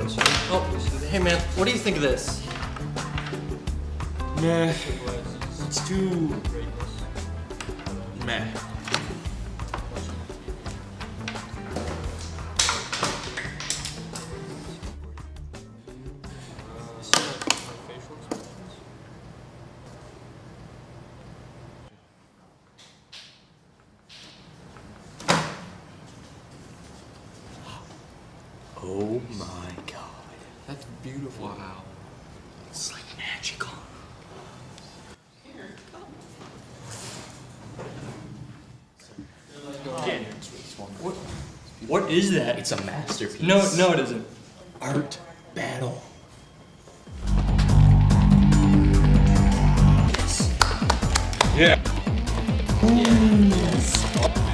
this. Oh, hey man, what do you think of this? Meh. It's too... meh. Oh my god. That's beautiful. Wow. It's like magical. What is that? It's a masterpiece. No, it isn't. Art battle. Yes. Yeah. Yes.